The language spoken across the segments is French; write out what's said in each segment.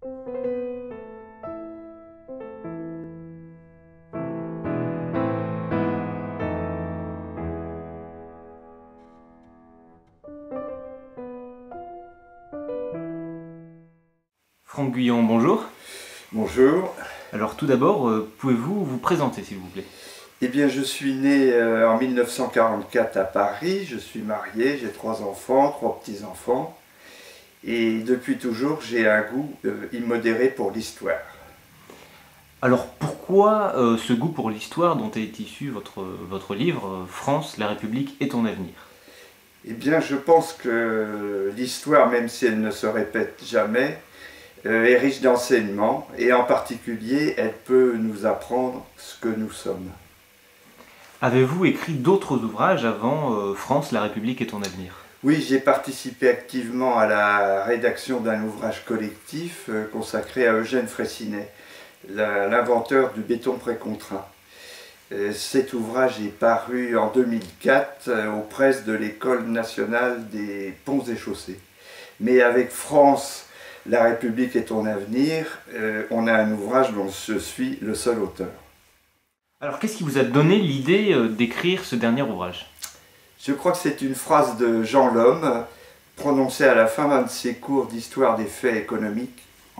Franck Guyon, bonjour. Bonjour. Alors tout d'abord, pouvez-vous vous présenter s'il vous plaît? Eh bien, je suis né en 1944 à Paris, je suis marié, j'ai 3 enfants, 3 petits-enfants, et depuis toujours j'ai un goût immodéré pour l'histoire. Alors pourquoi ce goût pour l'histoire dont est issu votre livre, France, la République et ton avenir? Eh bien, je pense que l'histoire, même si elle ne se répète jamais, est riche d'enseignements, et en particulier, elle peut nous apprendre ce que nous sommes. Avez-vous écrit d'autres ouvrages avant France, la République et ton avenir? Oui, j'ai participé activement à la rédaction d'un ouvrage collectif consacré à Eugène Freycinet, l'inventeur du béton précontraint. Cet ouvrage est paru en 2004 aux presses de l'École nationale des ponts et chaussées. Mais avec France, la République et ton avenir, on a un ouvrage dont je suis le seul auteur. Alors qu'est-ce qui vous a donné l'idée d'écrire ce dernier ouvrage? Je crois que c'est une phrase de Jean Lhomme, prononcée à la fin d'un de ses cours d'histoire des faits économiques en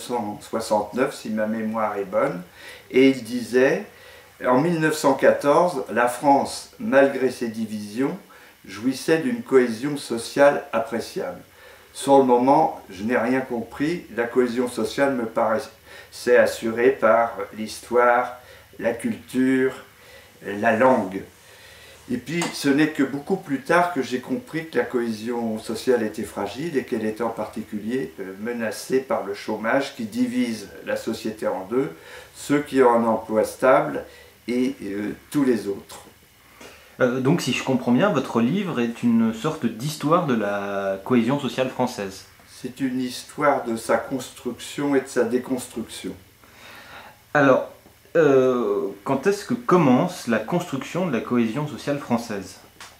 1969, si ma mémoire est bonne, et il disait « En 1914, la France, malgré ses divisions, jouissait d'une cohésion sociale appréciable. Sur le moment, je n'ai rien compris, la cohésion sociale me paraissait assurée par l'histoire, la culture, la langue. Et puis, ce n'est que beaucoup plus tard que j'ai compris que la cohésion sociale était fragile et qu'elle était en particulier menacée par le chômage qui divise la société en deux, ceux qui ont un emploi stable et tous les autres. Donc si je comprends bien, votre livre est une sorte d'histoire de la cohésion sociale française. C'est une histoire de sa construction et de sa déconstruction. Alors, quand est-ce que commence la construction de la cohésion sociale française?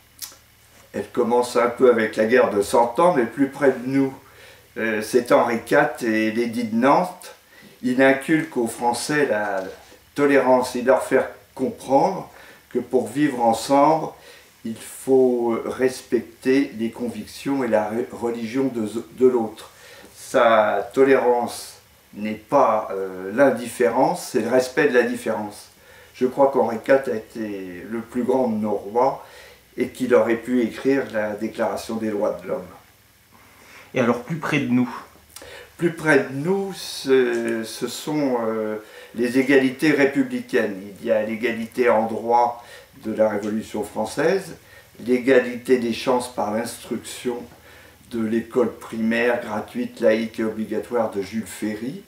Elle commence un peu avec la guerre de 100 ans, mais plus près de nous, c'est Henri IV et l'édit de Nantes. Il inculque aux Français la tolérance et leur faire comprendre que pour vivre ensemble, il faut respecter les convictions et la religion de l'autre. Sa tolérance n'est pas l'indifférence, c'est le respect de la différence. Je crois qu'Henri IV a été le plus grand de nos rois et qu'il aurait pu écrire la Déclaration des droits de l'homme. Et alors plus près de nous? Plus près de nous, ce sont les égalités républicaines. Il y a l'égalité en droit de la Révolution française, l'égalité des chances par l'instruction de l'école primaire gratuite, laïque et obligatoire de Jules Ferry,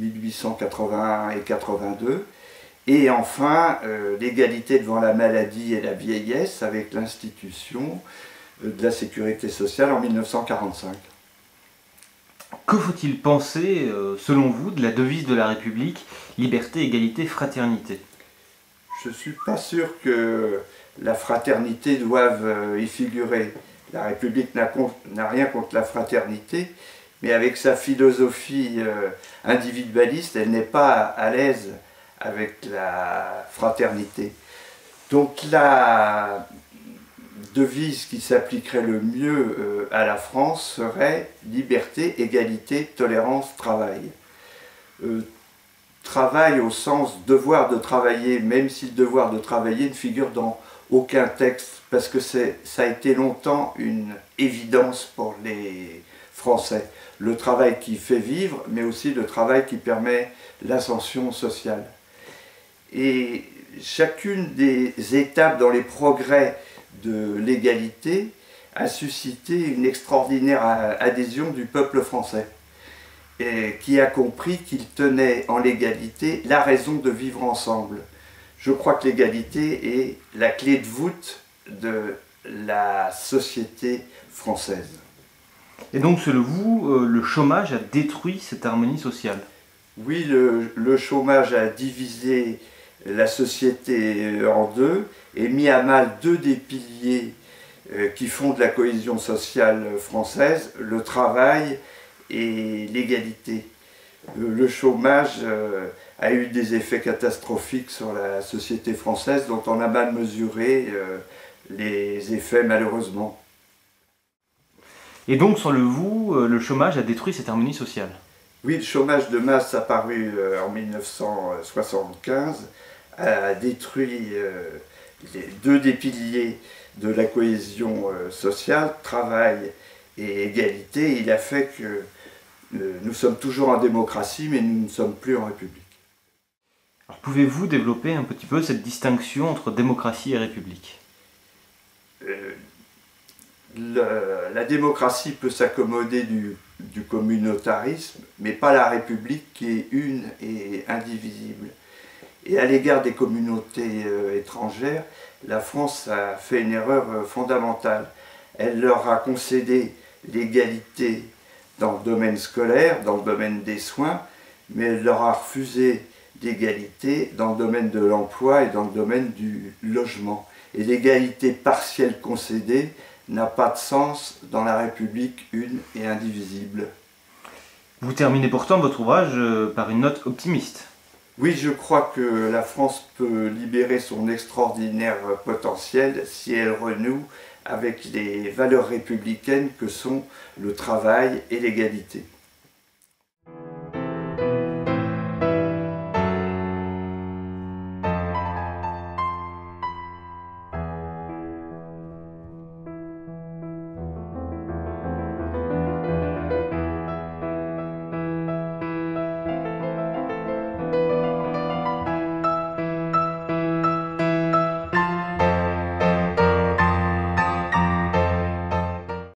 1881 et 82, et enfin l'égalité devant la maladie et la vieillesse avec l'institution de la sécurité sociale en 1945. Que faut-il penser, selon vous, de la devise de la République, liberté, égalité, fraternité? Je ne suis pas sûr que la fraternité doive y figurer. La République n'a rien contre la fraternité, mais avec sa philosophie individualiste, elle n'est pas à l'aise avec la fraternité. Donc la devise qui s'appliquerait le mieux à la France serait liberté, égalité, tolérance, travail. Travail au sens devoir de travailler, même si le devoir de travailler ne figure dans aucun texte, parce que ça a été longtemps une évidence pour les Français. Le travail qui fait vivre, mais aussi le travail qui permet l'ascension sociale. Et chacune des étapes dans les progrès de l'égalité a suscité une extraordinaire adhésion du peuple français, et qui a compris qu'il tenait en l'égalité la raison de vivre ensemble. Je crois que l'égalité est la clé de voûte de la société française. Et donc, selon vous, le chômage a détruit cette harmonie sociale? Oui, le chômage a divisé la société en deux et mis à mal deux des piliers qui font de la cohésion sociale française, le travail et l'égalité. le chômage a eu des effets catastrophiques sur la société française dont on a mal mesuré les effets malheureusement. Et donc, selon vous, le chômage a détruit cette harmonie sociale? Oui, le chômage de masse apparu en 1975 a détruit les deux des piliers de la cohésion sociale, travail et égalité. Il a fait que nous sommes toujours en démocratie, mais nous ne sommes plus en République. Alors, pouvez-vous développer un petit peu cette distinction entre démocratie et république? La démocratie peut s'accommoder du communautarisme, mais pas la République qui est une et indivisible. Et à l'égard des communautés étrangères, la France a fait une erreur fondamentale. Elle leur a concédé l'égalité dans le domaine scolaire, dans le domaine des soins, mais elle leur a refusé l'égalité dans le domaine de l'emploi et dans le domaine du logement. Et l'égalité partielle concédée n'a pas de sens dans la République une et indivisible. Vous terminez pourtant votre ouvrage par une note optimiste. Oui, je crois que la France peut libérer son extraordinaire potentiel si elle renoue avec les valeurs républicaines que sont le travail et l'égalité.